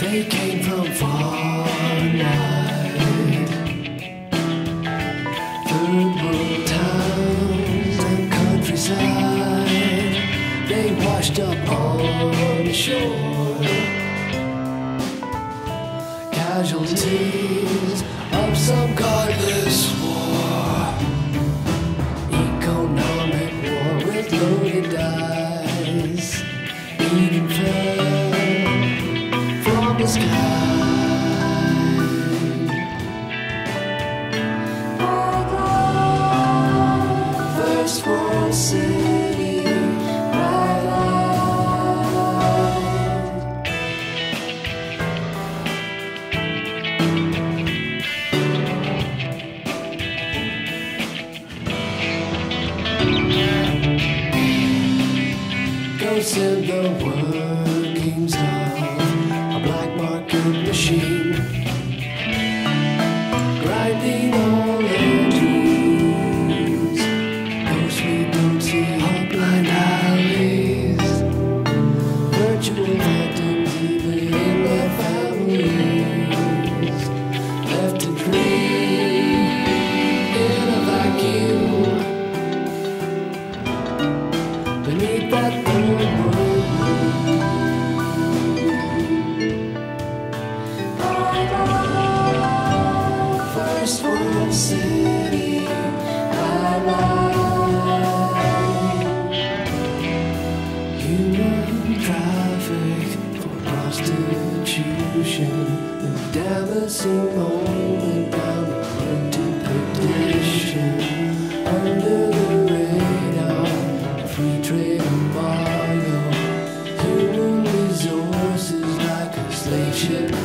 They came from far and wide, third world towns and countryside. They washed up on the shore, casualties of some godless war, economic war with loaded dice, even fell from the sky. First world city, bright light. Ghosts in the workings of a black market machine, grinding all their dreams. Ghosts we don't see are blind alleys, virtual phantoms even in their families, left to dream in a vacuum beneath that third world moon. First world city, bright light. Human traffic for prostitution, the dancing moment bound to perdition. Under the radar, free trade embargo, human resources like a slave ship